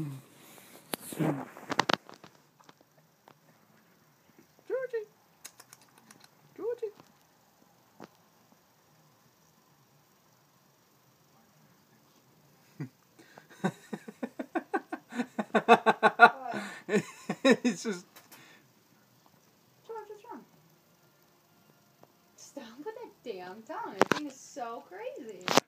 Georgie. Georgie. It's just. George, what's wrong? Stop with that damn tongue. That thing is so crazy.